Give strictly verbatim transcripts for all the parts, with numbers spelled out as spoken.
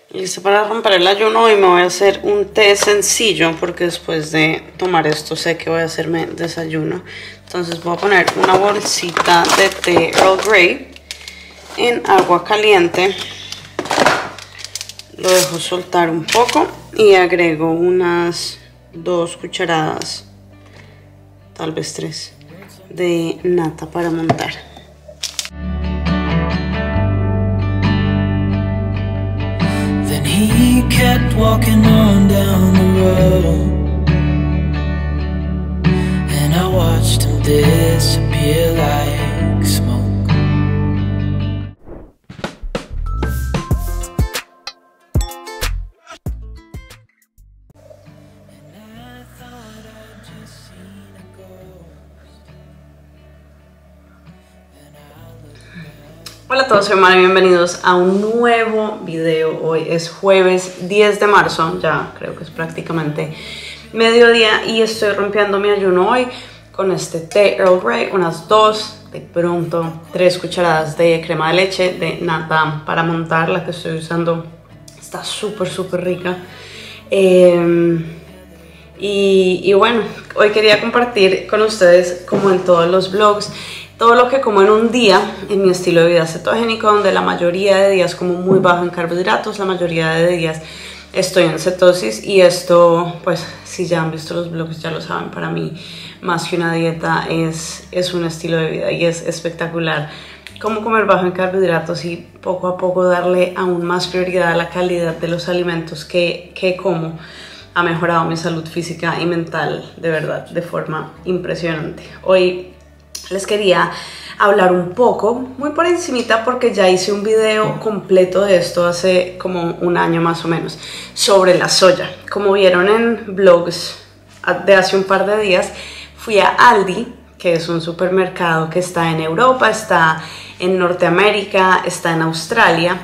Listo para romper el ayuno. Y me voy a hacer un té sencillo porque después de tomar esto sé que voy a hacerme desayuno. Entonces voy a poner una bolsita de té Earl Grey en agua caliente. Lo dejo soltar un poco y agrego unas dos cucharadas, tal vez tres, de nata para montar. He kept walking on down the road, and I watched him disappear like smoke. Hola a todos, soy Mari, bienvenidos a un nuevo video. Hoy es jueves diez de marzo, ya creo que es prácticamente mediodía y estoy rompiendo mi ayuno hoy con este té Earl Grey, unas dos, de pronto tres cucharadas de crema de leche de nata para montar. La que estoy usando está súper súper rica. Eh, y, y bueno, hoy quería compartir con ustedes, como en todos los vlogs, todo lo que como en un día en mi estilo de vida cetogénico, donde la mayoría de días como muy bajo en carbohidratos, la mayoría de días estoy en cetosis. Y esto, pues si ya han visto los vlogs ya lo saben, para mí más que una dieta es, es un estilo de vida y es espectacular cómo comer bajo en carbohidratos y poco a poco darle aún más prioridad a la calidad de los alimentos que, que como. Ha mejorado mi salud física y mental de verdad de forma impresionante. Hoy les quería hablar un poco, muy por encimita, porque ya hice un video completo de esto hace como un año más o menos, sobre la soya. Como vieron en vlogs de hace un par de días, fui a Aldi, que es un supermercado que está en Europa, está en Norteamérica, está en Australia,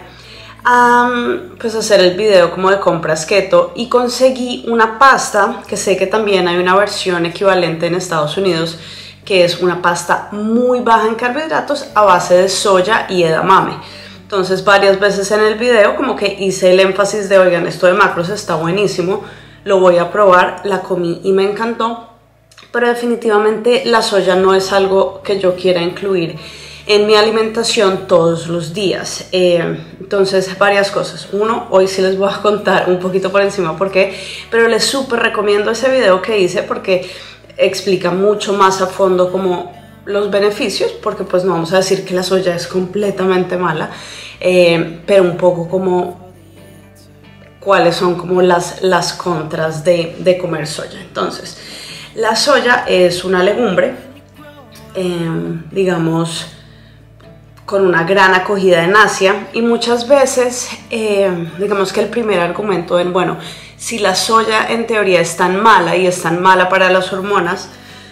Um, pues hacer el video como de compras keto, y conseguí una pasta que sé que también hay una versión equivalente en Estados Unidos, que es una pasta muy baja en carbohidratos a base de soya y edamame. Entonces varias veces en el video como que hice el énfasis de, oigan, esto de macros está buenísimo, lo voy a probar. La comí y me encantó, pero definitivamente la soya no es algo que yo quiera incluir en mi alimentación todos los días. Eh, entonces varias cosas. Uno, hoy sí les voy a contar un poquito por encima por qué, pero les súper recomiendo ese video que hice porque explica mucho más a fondo como los beneficios, porque pues no vamos a decir que la soya es completamente mala, eh, pero un poco como cuáles son como las, las contras de, de comer soya. Entonces, la soya es una legumbre, eh, digamos, con una gran acogida en Asia, y muchas veces eh, digamos que el primer argumento en, bueno, si la soya en teoría es tan mala y es tan mala para las hormonas,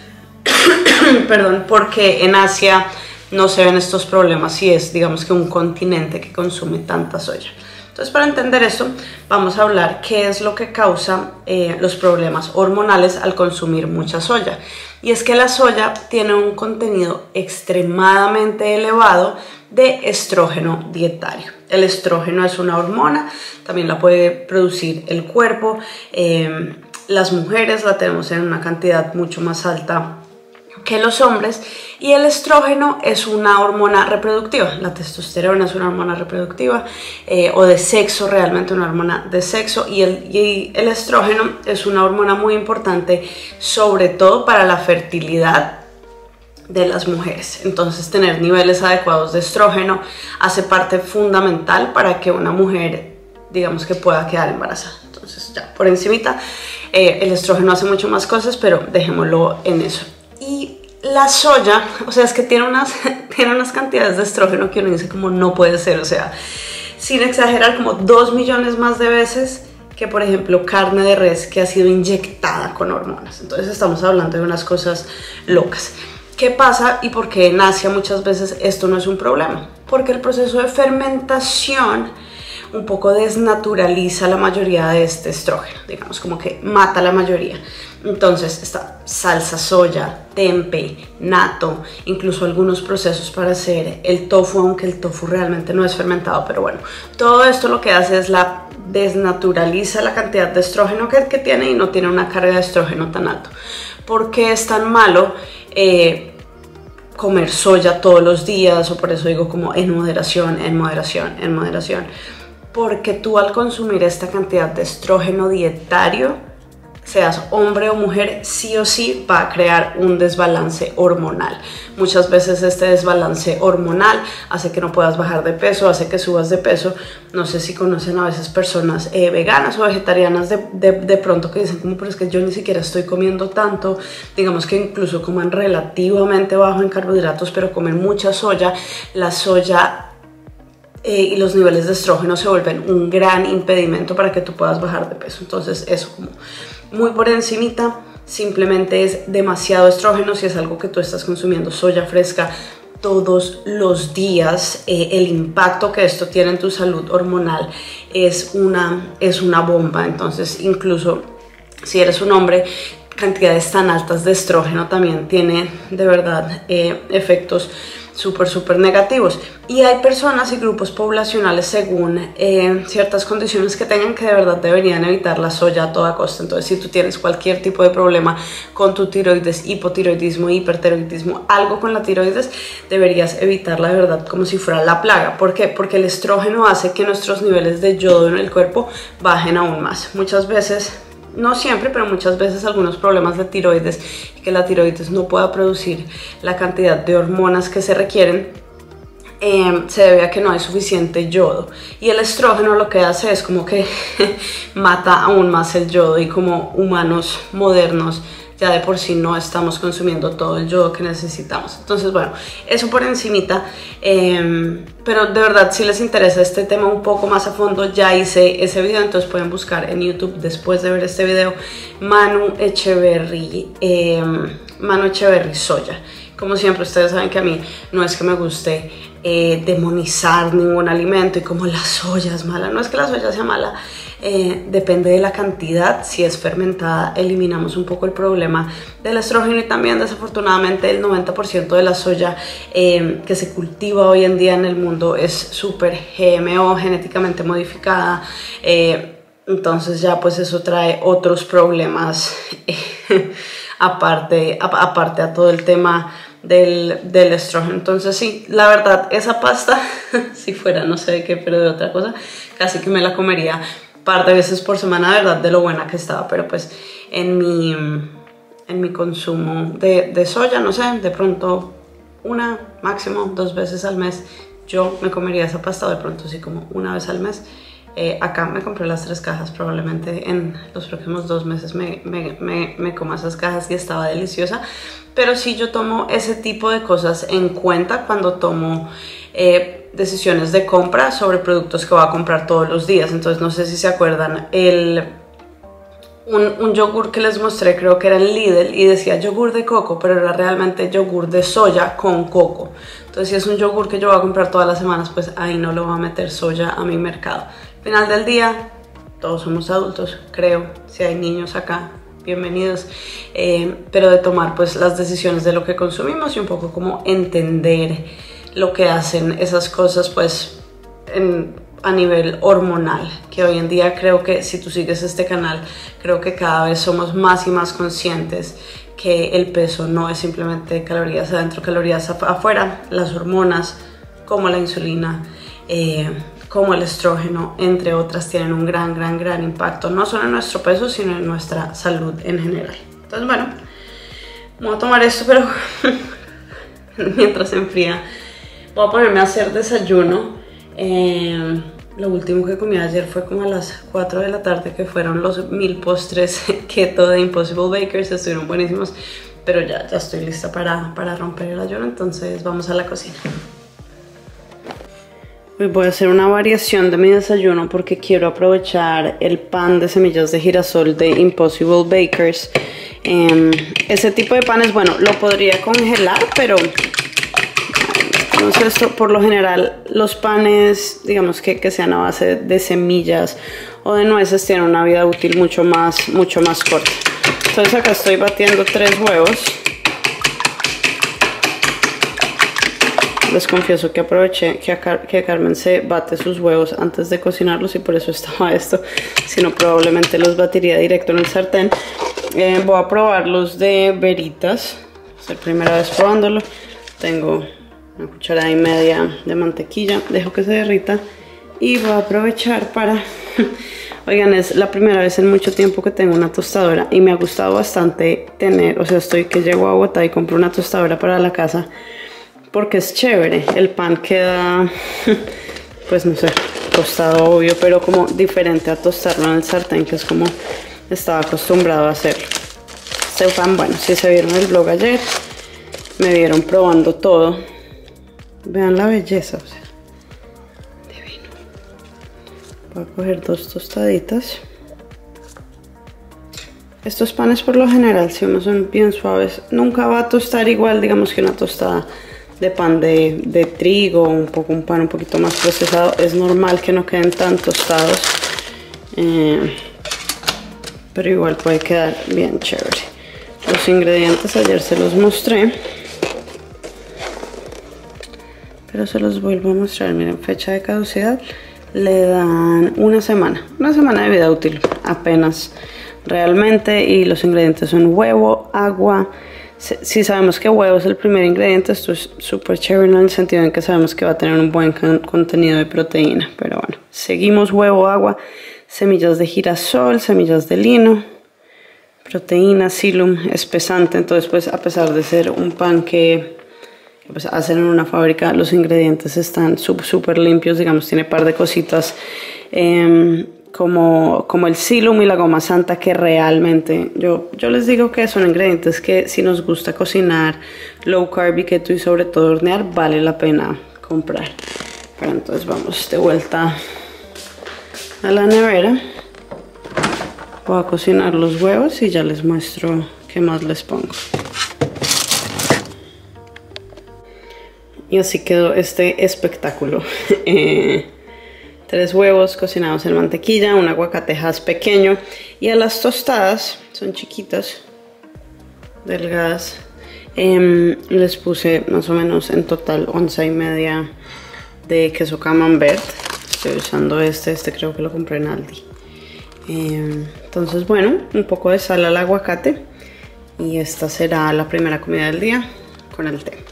perdón, porque en Asia no se ven estos problemas si es, digamos, que un continente que consume tanta soya. Entonces, para entender esto, vamos a hablar qué es lo que causa eh, los problemas hormonales al consumir mucha soya. Y es que la soya tiene un contenido extremadamente elevado de estrógeno dietario. El estrógeno es una hormona, también la puede producir el cuerpo. Eh, las mujeres la tenemos en una cantidad mucho más alta que los hombres, y el estrógeno es una hormona reproductiva. La testosterona es una hormona reproductiva, eh, o de sexo, realmente una hormona de sexo, y el, y el estrógeno es una hormona muy importante, sobre todo para la fertilidad de las mujeres. Entonces, tener niveles adecuados de estrógeno hace parte fundamental para que una mujer, digamos, que pueda quedar embarazada. Entonces, ya por encimita, eh, el estrógeno hace mucho más cosas, pero dejémoslo en eso. Y la soya, o sea, es que tiene unas, tiene unas cantidades de estrógeno que uno dice como no puede ser, o sea, sin exagerar, como dos millones más de veces que, por ejemplo, carne de res que ha sido inyectada con hormonas. Entonces estamos hablando de unas cosas locas. ¿Qué pasa y por qué en Asia muchas veces esto no es un problema? Porque el proceso de fermentación un poco desnaturaliza la mayoría de este estrógeno, digamos, como que mata la mayoría. Entonces está salsa soya, tempe, natto, incluso algunos procesos para hacer el tofu, aunque el tofu realmente no es fermentado, pero bueno, todo esto lo que hace es la desnaturaliza la cantidad de estrógeno que, que tiene y no tiene una carga de estrógeno tan alto. ¿Por qué es tan malo eh, comer soya todos los días? O por eso digo como en moderación, en moderación, en moderación. Porque tú al consumir esta cantidad de estrógeno dietario, seas hombre o mujer, sí o sí va a crear un desbalance hormonal. Muchas veces este desbalance hormonal hace que no puedas bajar de peso, hace que subas de peso. No sé si conocen a veces personas eh, veganas o vegetarianas de, de, de pronto que dicen como, pero es que yo ni siquiera estoy comiendo tanto, digamos que incluso comen relativamente bajo en carbohidratos, pero comen mucha soya. La soya Eh, y los niveles de estrógeno se vuelven un gran impedimento para que tú puedas bajar de peso. Entonces eso como muy por encimita, simplemente es demasiado estrógeno. Si es algo que tú estás consumiendo soya fresca todos los días, eh, el impacto que esto tiene en tu salud hormonal es una, es una bomba. Entonces incluso si eres un hombre, cantidades tan altas de estrógeno también tiene de verdad eh, efectos súper súper negativos. Y hay personas y grupos poblacionales según eh, ciertas condiciones que tengan que de verdad deberían evitar la soya a toda costa. Entonces si tú tienes cualquier tipo de problema con tu tiroides, hipotiroidismo, hipertiroidismo, algo con la tiroides, deberías evitarla de verdad como si fuera la plaga. ¿Por qué? Porque el estrógeno hace que nuestros niveles de yodo en el cuerpo bajen aún más. Muchas veces, no siempre, pero muchas veces algunos problemas de tiroides, que la tiroides no pueda producir la cantidad de hormonas que se requieren, eh, se debe a que no hay suficiente yodo. Y el estrógeno lo que hace es como que mata aún más el yodo, y como humanos modernos ya de por sí no estamos consumiendo todo el yodo que necesitamos. Entonces bueno, eso por encimita, eh, pero de verdad si les interesa este tema un poco más a fondo, ya hice ese video, entonces pueden buscar en YouTube después de ver este video Manu Echeverry, eh, Manu Echeverry soya. Como siempre, ustedes saben que a mí no es que me guste eh, demonizar ningún alimento y como la soya es mala. No es que la soya sea mala, eh, depende de la cantidad. Si es fermentada, eliminamos un poco el problema del estrógeno, y también desafortunadamente el noventa por ciento de la soya eh, que se cultiva hoy en día en el mundo es súper G M O, genéticamente modificada. Eh, entonces ya pues eso trae otros problemas eh, aparte, a, aparte a todo el tema Del, del estrógeno. Entonces sí, la verdad, esa pasta si fuera no sé de qué, pero de otra cosa, casi que me la comería un par de veces por semana, de verdad, de lo buena que estaba. Pero pues en mi, en mi consumo de, de soya, no sé, de pronto una, máximo dos veces al mes yo me comería esa pasta, o de pronto sí como una vez al mes. Eh, acá me compré las tres cajas, probablemente en los próximos dos meses me, me, me, me coma esas cajas, y estaba deliciosa. Pero sí, yo tomo ese tipo de cosas en cuenta cuando tomo eh, decisiones de compra sobre productos que voy a comprar todos los días. Entonces no sé si se acuerdan, el, un, un yogur que les mostré, creo que era en Lidl, y decía yogur de coco, pero era realmente yogur de soya con coco. Entonces si es un yogur que yo voy a comprar todas las semanas, pues ahí no lo voy a meter soya a mi mercado. Final del día, todos somos adultos, creo. Si hay niños acá, bienvenidos. Eh, pero de tomar pues las decisiones de lo que consumimos, y un poco como entender lo que hacen esas cosas pues en, a nivel hormonal, que hoy en día creo que si tú sigues este canal, creo que cada vez somos más y más conscientes que el peso no es simplemente calorías adentro, calorías afuera. Las hormonas como la insulina, eh, como el estrógeno, entre otras, tienen un gran, gran, gran impacto, no solo en nuestro peso, sino en nuestra salud en general. Entonces, bueno, voy a tomar esto, pero mientras se enfría, voy a ponerme a hacer desayuno. Eh, lo último que comí ayer fue como a las cuatro de la tarde, que fueron los mil postres keto de Impossible Bakers. Estuvieron buenísimos, pero ya, ya estoy lista para, para romper el ayuno, entonces vamos a la cocina. Hoy voy a hacer una variación de mi desayuno porque quiero aprovechar el pan de semillas de girasol de Impossible Bakers. Eh, ese tipo de panes, bueno, lo podría congelar, pero hacemos esto. Por lo general los panes, digamos que, que sean a base de semillas o de nueces, tienen una vida útil mucho más, mucho más corta. Entonces acá estoy batiendo tres huevos. Les confieso que aproveché que, Car que Carmen se bate sus huevos antes de cocinarlos y por eso estaba esto. Si no, probablemente los batiría directo en el sartén. Eh, voy a probar los de Veritas. Es la primera vez probándolo. Tengo una cucharada y media de mantequilla. Dejo que se derrita y voy a aprovechar para... Oigan, es la primera vez en mucho tiempo que tengo una tostadora y me ha gustado bastante tener... O sea, estoy que llego a Bogotá y compro una tostadora para la casa porque es chévere. El pan queda, pues no sé, tostado obvio, pero como diferente a tostarlo en el sartén, que es como estaba acostumbrado a hacerlo. Este pan, bueno, si se vieron el vlog ayer, me vieron probando todo. Vean la belleza, o sea, divino. Voy a coger dos tostaditas. Estos panes por lo general, si no son bien suaves, nunca va a tostar igual, digamos, que una tostada de pan de, de trigo, un poco un pan un poquito más procesado. Es normal que no queden tan tostados, eh, pero igual puede quedar bien chévere. Los ingredientes ayer se los mostré, pero se los vuelvo a mostrar. Miren, fecha de caducidad, le dan una semana, una semana de vida útil apenas realmente, y los ingredientes son huevo, agua. Si sabemos que huevo es el primer ingrediente, esto es súper chévere en el sentido en que sabemos que va a tener un buen contenido de proteína. Pero bueno, seguimos: huevo, agua, semillas de girasol, semillas de lino, proteína, psyllium, espesante. Entonces, pues a pesar de ser un pan que pues, hacen en una fábrica, los ingredientes están súper limpios, digamos, tiene un par de cositas eh, como, como el psyllium y la goma santa, que realmente yo, yo les digo que son ingredientes que si nos gusta cocinar low carb y keto y sobre todo hornear, vale la pena comprar. Pero entonces vamos de vuelta a la nevera. Voy a cocinar los huevos y ya les muestro qué más les pongo. Y así quedó este espectáculo. eh, Tres huevos cocinados en mantequilla, un aguacatejas pequeño, y a las tostadas, son chiquitas, delgadas, eh, les puse más o menos en total once y media de queso camembert. Estoy usando este, este creo que lo compré en Aldi. Eh, entonces bueno, un poco de sal al aguacate, y esta será la primera comida del día con el té.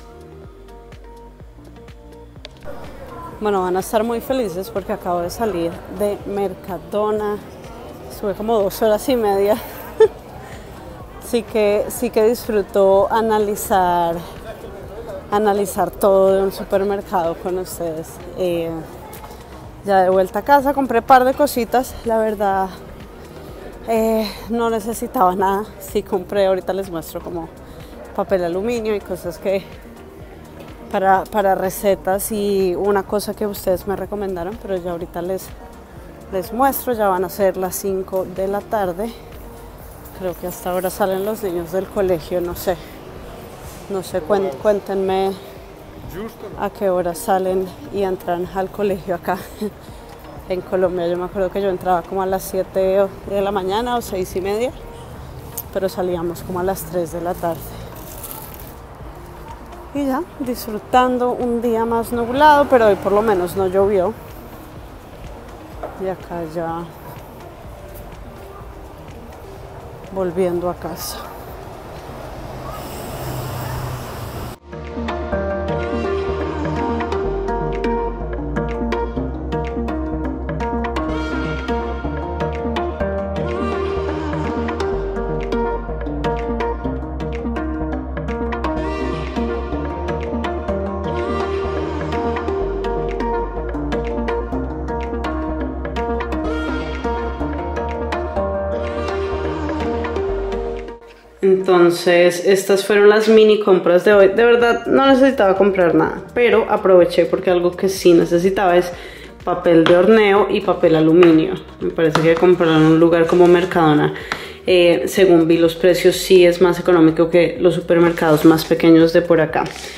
Bueno, van a estar muy felices porque acabo de salir de Mercadona. Estuve como dos horas y media. sí que, sí que disfruto analizar, analizar todo de un supermercado con ustedes. Eh, ya de vuelta a casa compré un par de cositas. La verdad, eh, no necesitaba nada. Sí compré, ahorita les muestro como papel aluminio y cosas que... Para, para recetas, y una cosa que ustedes me recomendaron, pero ya ahorita les, les muestro. Ya van a ser las cinco de la tarde. Creo que hasta ahora salen los niños del colegio, no sé. No sé, cuéntenme a qué hora salen y entran al colegio acá en Colombia. Yo me acuerdo que yo entraba como a las siete de la mañana o seis y media, pero salíamos como a las tres de la tarde. Y ya, disfrutando un día más nublado, pero hoy por lo menos no llovió. Y acá ya volviendo a casa. Entonces estas fueron las mini compras de hoy. De verdad no necesitaba comprar nada, pero aproveché porque algo que sí necesitaba es papel de horneo y papel aluminio. Me parece que comprar en un lugar como Mercadona, eh, según vi los precios, sí es más económico que los supermercados más pequeños de por acá.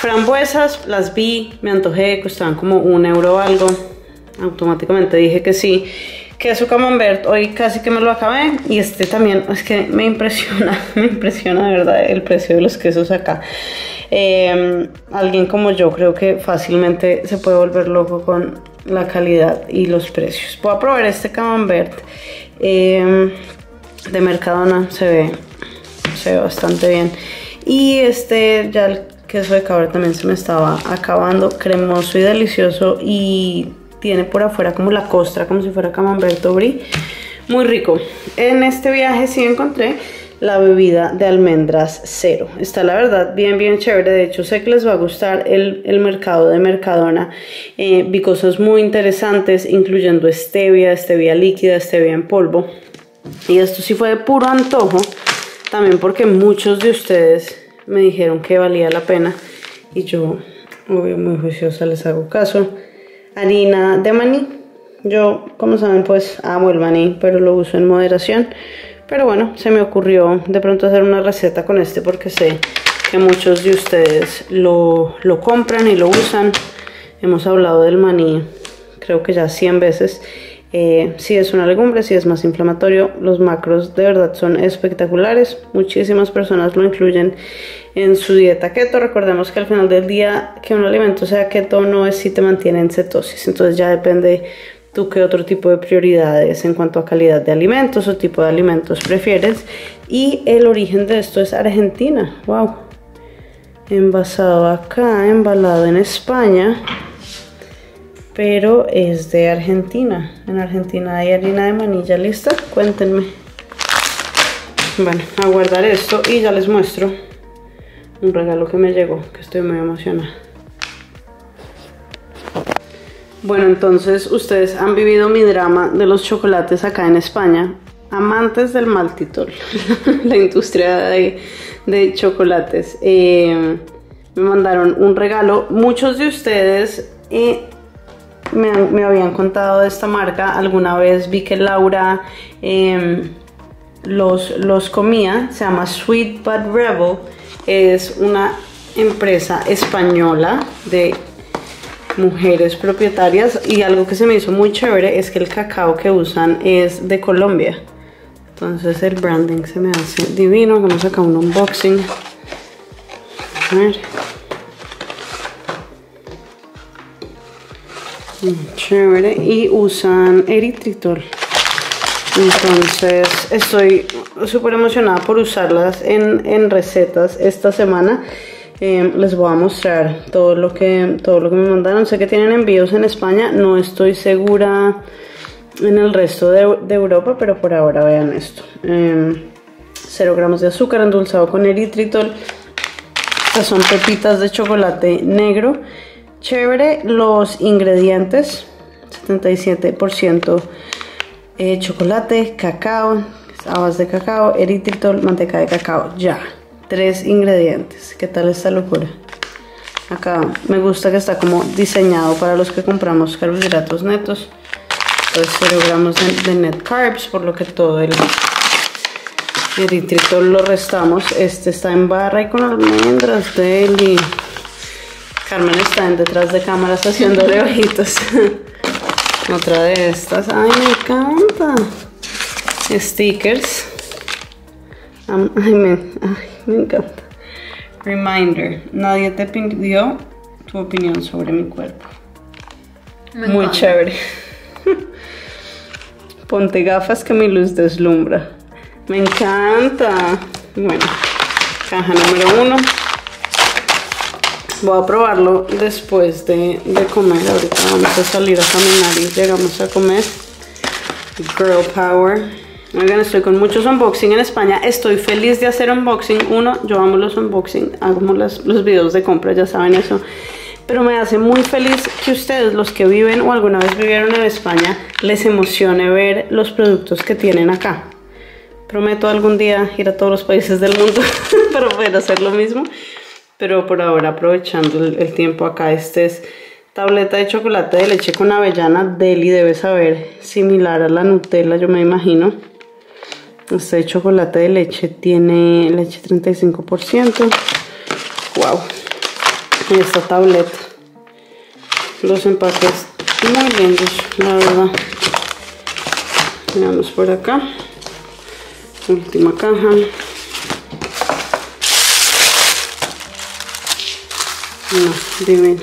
frambuesas, las vi, me antojé, costaban como un euro o algo. Automáticamente dije que sí. Queso camembert, hoy casi que me lo acabé. Y este también, es que me impresiona, me impresiona de verdad el precio de los quesos acá. Eh, alguien como yo creo que fácilmente se puede volver loco con la calidad y los precios. Voy a probar este camembert eh, de Mercadona, se ve, se ve bastante bien. Y este, ya el queso de cabra también se me estaba acabando, cremoso y delicioso, y tiene por afuera como la costra, como si fuera camembert brie, muy rico. En este viaje sí encontré la bebida de almendras cero. Está la verdad bien bien chévere. De hecho sé que les va a gustar el, el mercado de Mercadona. Eh, vi cosas muy interesantes, incluyendo stevia, stevia líquida, stevia en polvo. Y esto sí fue de puro antojo, también porque muchos de ustedes me dijeron que valía la pena. Y yo, obvio, muy juiciosa, les hago caso. Harina de maní. Yo, como saben, pues amo el maní, pero lo uso en moderación. Pero bueno, se me ocurrió de pronto hacer una receta con este porque sé que muchos de ustedes lo, lo compran y lo usan. Hemos hablado del maní creo que ya cien veces. Eh, si es una legumbre, si es más inflamatorio, los macros de verdad son espectaculares. Muchísimas personas lo incluyen en su dieta keto. Recordemos que al final del día que un alimento sea keto no es si te mantiene en cetosis, entonces ya depende tú qué otro tipo de prioridades en cuanto a calidad de alimentos o tipo de alimentos prefieres. Y el origen de esto es Argentina. Wow, envasado acá, embalado en España, pero es de Argentina. En Argentina hay harina de manilla lista, cuéntenme. Bueno, a guardar esto y ya les muestro un regalo que me llegó, que estoy muy emocionada. Bueno, entonces ustedes han vivido mi drama de los chocolates acá en España. Amantes del maltitol, la industria de, de chocolates. Eh, me mandaron un regalo. Muchos de ustedes eh, me, me habían contado de esta marca. Alguna vez vi que Laura eh, los, los comía. Se llama Sweet But Rebel. Es una empresa española de mujeres propietarias, y algo que se me hizo muy chévere es que el cacao que usan es de Colombia. Entonces el branding se me hace divino. Vamos acá un unboxing. A ver. Chévere. Y usan eritritol. Entonces estoy súper emocionada por usarlas en, en recetas esta semana. Eh, les voy a mostrar todo lo que todo lo que me mandaron. Sé que tienen envíos en España, no estoy segura en el resto de, de Europa, pero por ahora vean esto. Eh, cero gramos de azúcar endulzado con eritritol. Estas son pepitas de chocolate negro. Chévere los ingredientes: setenta y siete por ciento eh, chocolate, cacao, habas de cacao, eritritol, manteca de cacao. Ya, tres ingredientes. ¿Qué tal esta locura? Acá me gusta que está como diseñado para los que compramos carbohidratos netos. Entonces cero gramos de, de net carbs, por lo que todo el eritritol lo restamos. Este está en barra y con almendras deli. Carmen está en detrás de cámaras haciéndole ojitos. Otra de estas. Ay, me encanta. Stickers. Um, ay, me, ay, me encanta. Reminder: nadie te pidió tu opinión sobre mi cuerpo. Me Muy encanta. Chévere. Ponte gafas que mi luz deslumbra. Me encanta. Bueno, caja número uno. Voy a probarlo después de, de comer. Ahorita vamos a salir a caminar y llegamos a comer. Girl Power. Oigan, estoy con muchos unboxing en España. Estoy feliz de hacer unboxing. Uno, yo amo los unboxing. Hago los, los videos de compra, ya saben eso. Pero me hace muy feliz que ustedes, los que viven o alguna vez vivieron en España, les emocione ver los productos que tienen acá. Prometo algún día ir a todos los países del mundo para poder hacer lo mismo. Pero por ahora, aprovechando el, el tiempo acá, este es tableta de chocolate de leche con avellana. Deli, debe saber similar a la Nutella, yo me imagino. Este chocolate de leche tiene leche treinta y cinco por ciento. Wow. Y esta tableta. Los empaques muy lindos, la verdad. Veamos por acá. Última caja. No, divino.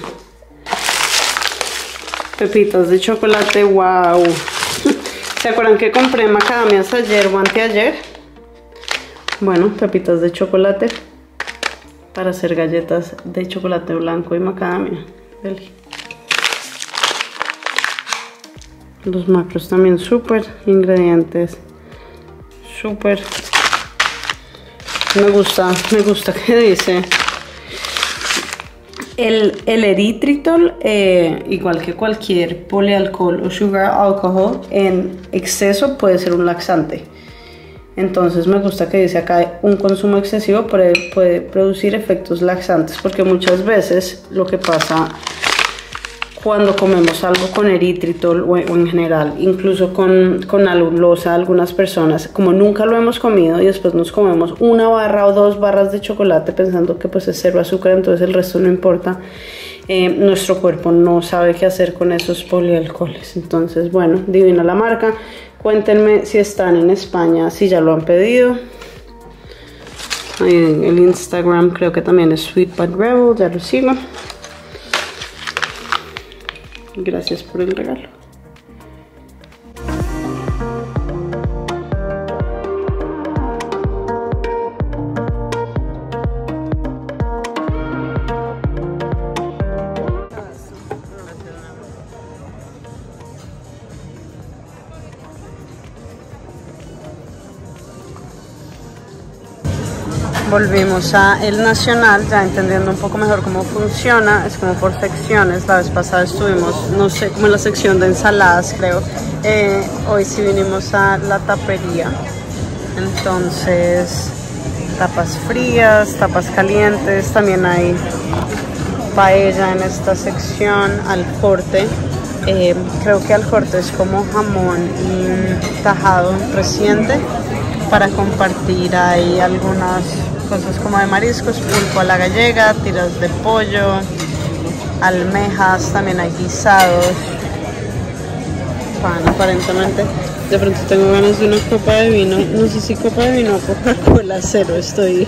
Pepitas de chocolate, wow. ¿Se acuerdan que compré macadamias ayer o anteayer? Bueno, pepitas de chocolate para hacer galletas de chocolate blanco y macadamia. Deli. Los macros también súper, ingredientes súper. Me gusta, me gusta que dice el, el eritritol, eh, igual que cualquier polialcohol o sugar alcohol, en exceso puede ser un laxante. Entonces me gusta que dice acá un consumo excesivo puede, puede producir efectos laxantes, porque muchas veces lo que pasa cuando comemos algo con eritritol o, o en general, incluso con, con alulosa, algunas personas, como nunca lo hemos comido y después nos comemos una barra o dos barras de chocolate pensando que pues es cero azúcar, entonces el resto no importa, eh, nuestro cuerpo no sabe qué hacer con esos polialcoholes. Entonces, bueno, divina la marca. Cuéntenme si están en España, si ya lo han pedido. Ahí en el Instagram creo que también es Sweet But Rebel, ya lo sigo. Gracias por el regalo. Volvimos a El Nacional, ya entendiendo un poco mejor cómo funciona. Es como por secciones. La vez pasada estuvimos, no sé, como en la sección de ensaladas, creo. Eh, hoy sí vinimos a la tapería. Entonces, tapas frías, tapas calientes. También hay paella en esta sección. Al corte. Eh, creo que al corte es como jamón y tajado reciente. Para compartir hay algunas cosas como de mariscos, pulpo a la gallega, tiras de pollo, almejas, también hay guisados, pan aparentemente. De pronto tengo ganas de una copa de vino, no sé si copa de vino o Coca-Cola cero, estoy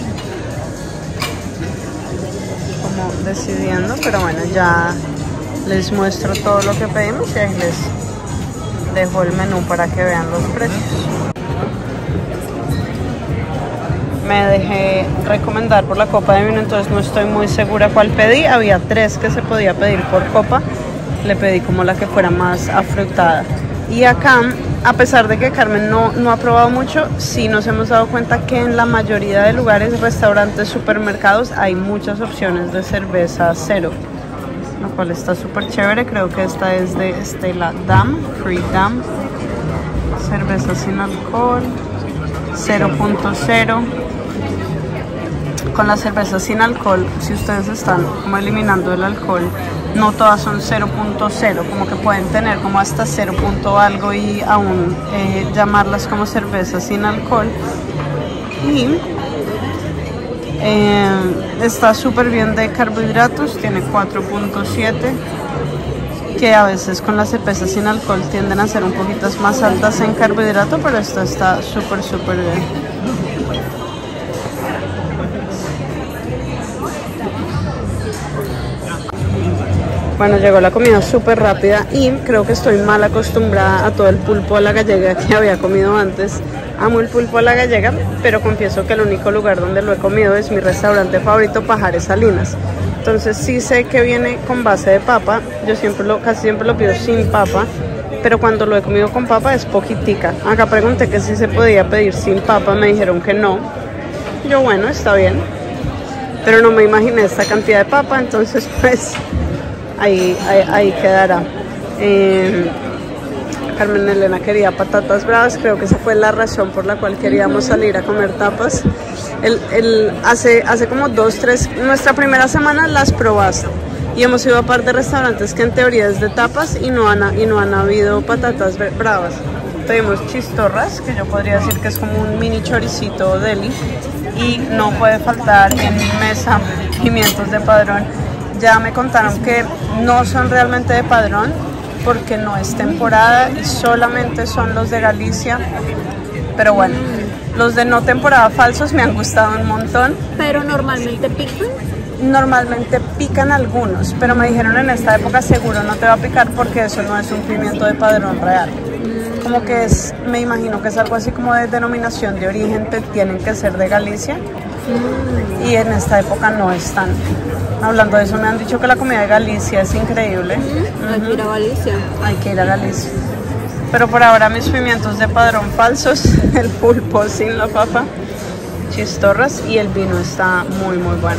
como decidiendo, pero bueno, ya les muestro todo lo que pedimos y ahí les dejo el menú para que vean los precios. Me dejé recomendar por la copa de vino, entonces no estoy muy segura cuál pedí. Había tres que se podía pedir por copa. Le pedí como la que fuera más afrutada. Y acá, a pesar de que Carmen no, no ha probado mucho, sí nos hemos dado cuenta que en la mayoría de lugares, restaurantes, supermercados, hay muchas opciones de cerveza cero, lo cual está súper chévere. Creo que esta es de Stella Dam, Free Dam. Cerveza sin alcohol, cero punto cero. Con las cervezas sin alcohol, si ustedes están como eliminando el alcohol, no todas son cero punto cero, como que pueden tener como hasta cero punto algo y aún eh, llamarlas como cervezas sin alcohol. Y eh, está súper bien de carbohidratos, tiene cuatro punto siete, que a veces con las cervezas sin alcohol tienden a ser un poquito más altas en carbohidrato, pero esta está súper súper bien. Bueno, llegó la comida súper rápida y creo que estoy mal acostumbrada a todo el pulpo a la gallega que había comido antes. Amo el pulpo a la gallega, pero confieso que el único lugar donde lo he comido es mi restaurante favorito, Pajares Salinas. Entonces sí sé que viene con base de papa, yo siempre lo, casi siempre lo pido sin papa, pero cuando lo he comido con papa es poquitica. Acá pregunté que si se podía pedir sin papa, me dijeron que no. Yo, bueno, está bien, pero no me imaginé esta cantidad de papa, entonces pues ahí, ahí, ahí quedará. Eh, Carmen Elena quería patatas bravas, creo que esa fue la razón por la cual queríamos salir a comer tapas. El, el, hace, hace como dos, tres, nuestra primera semana las probaste y hemos ido a un par de restaurantes que en teoría es de tapas y no han, y no han habido patatas bravas. pedimos chistorras, que yo podría decir que es como un mini choricito deli. Y no puede faltar en mi mesa pimientos de Padrón. Ya me contaron que no son realmente de Padrón porque no es temporada y solamente son los de Galicia. Pero bueno, los de no temporada falsos me han gustado un montón. Pero normalmente pican. Normalmente pican algunos, pero me dijeron en esta época seguro no te va a picar porque eso no es un pimiento de Padrón real. Como que es, me imagino que es algo así como de denominación de origen, te tienen que ser de Galicia. Mm. Y en esta época no están. Hablando de eso, me han dicho que la comida de Galicia es increíble. Mm. Hay que ir a Galicia. Hay que ir a Galicia. Pero por ahora mis pimientos de Padrón falsos, el pulpo sin la papa, chistorras y el vino está muy muy bueno.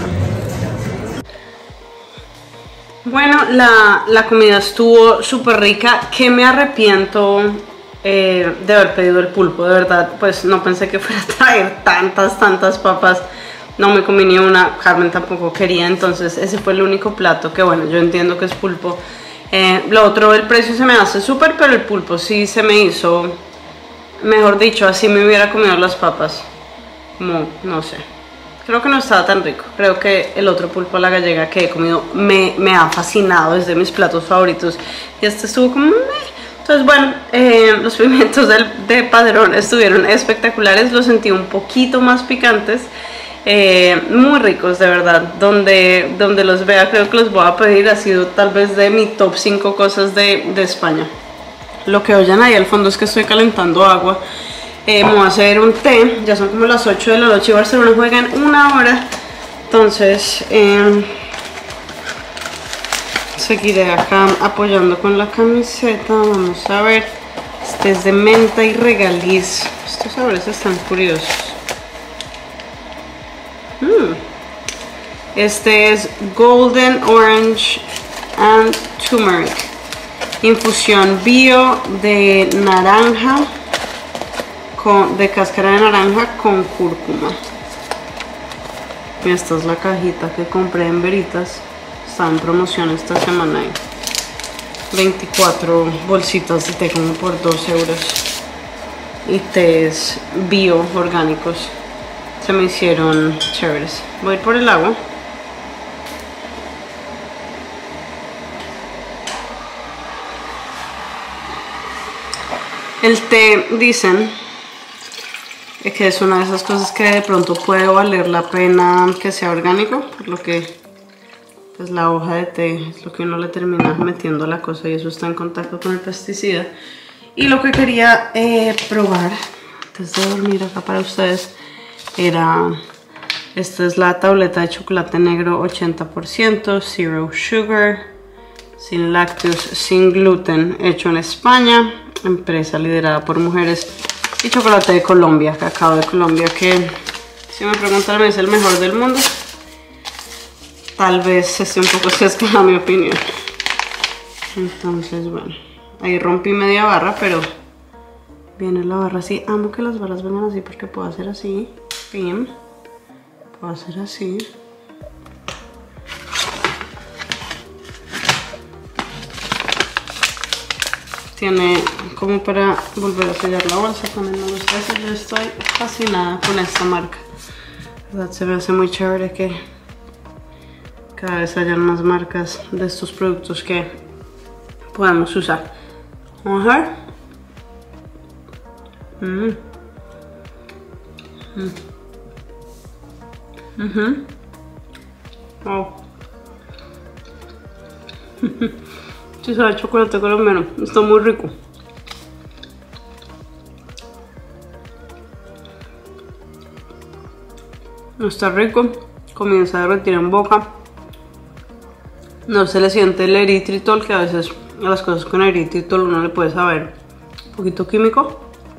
Bueno, la, la comida estuvo súper rica, que me arrepiento eh, de haber pedido el pulpo, de verdad, pues no pensé que fuera a traer tantas, tantas papas, no me comí ni una, Carmen tampoco quería, entonces ese fue el único plato que bueno, yo entiendo que es pulpo. Eh, lo otro, el precio se me hace súper, pero el pulpo sí se me hizo, mejor dicho, así me hubiera comido las papas, como, no sé. Creo que no estaba tan rico. Creo que el otro pulpo a la gallega que he comido me, me ha fascinado, es de mis platos favoritos. Y este estuvo como... Meh. Entonces bueno, eh, los pimientos del, de Padrón estuvieron espectaculares. Los sentí un poquito más picantes. Eh, muy ricos, de verdad. Donde, donde los vea creo que los voy a pedir. Ha sido tal vez de mi top cinco cosas de, de España. Lo que oyen ahí al fondo es que estoy calentando agua. Eh, me voy a hacer un té, ya son como las ocho de la noche y Barcelona juega en una hora, entonces eh, seguiré acá apoyando con la camiseta. Vamos a ver, este es de menta y regaliz, estos sabores están curiosos. mm. Este es Golden Orange and Turmeric, infusión bio de naranja, Con, de cáscara de naranja con cúrcuma. Y esta es la cajita que compré en Veritas, está en promoción esta semana. Hay veinticuatro bolsitas de té como por dos euros y tés bio orgánicos, se me hicieron chéveres. Voy a ir por el agua. El té, dicen que es una de esas cosas que de pronto puede valer la pena que sea orgánico, por lo que pues la hoja de té es lo que uno le termina metiendo a la cosa y eso está en contacto con el pesticida. Y lo que quería eh, probar antes de dormir acá para ustedes era, esta es la tableta de chocolate negro ochenta por ciento, zero sugar, sin lácteos, sin gluten, hecho en España, empresa liderada por mujeres. Y chocolate de Colombia, cacao de Colombia, que si me preguntan es el mejor del mundo. Tal vez esté un poco sesgada mi opinión. Entonces bueno, ahí rompí media barra, pero viene la barra así. Amo que las barras vengan así porque puedo hacer así. Bien, puedo hacer así. Tiene como para volver a sellar la bolsa, también me gusta eso. Yo estoy fascinada con esta marca, ¿verdad? Se me hace muy chévere que cada vez hayan más marcas de estos productos que podemos usar. Vamos a ver. Mm. Mm. Uh-huh. Wow. Sí, sabe chocolate colombiano, está muy rico. Está rico, comienza a derretir en boca. No se le siente el eritritol, que a veces a las cosas con eritritol uno le puede saber un poquito químico.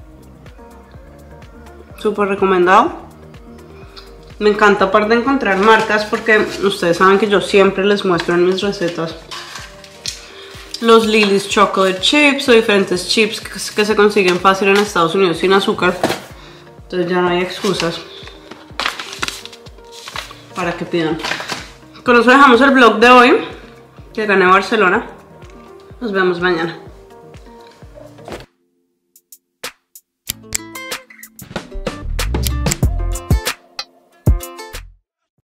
Súper recomendado. Me encanta aparte de encontrar marcas porque ustedes saben que yo siempre les muestro en mis recetas los Lily's Chocolate Chips o diferentes chips que, que se consiguen fácil en Estados Unidos sin azúcar. Entonces ya no hay excusas para que pidan. Con eso dejamos el vlog de hoy, que gané Barcelona. Nos vemos mañana.